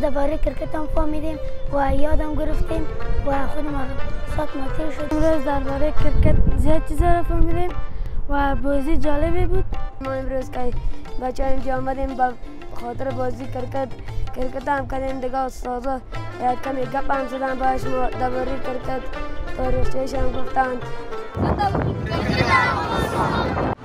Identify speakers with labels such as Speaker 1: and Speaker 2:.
Speaker 1: درباره کرکت هم فهمیدیم و یادم گرفتیم و خودمان ساعت ماتیر شد.
Speaker 2: امروز درباره کرکت زیاد چیزا را فهمیدیم و بازی جالبی بود. ما امروز که بچه اینجا آمدیم با خاطر بازی کرکت هم کردیم دیگه استادا کمی گپ هم زدن باش ما درباره کرکت تاریخچه‌اش هم گفتند.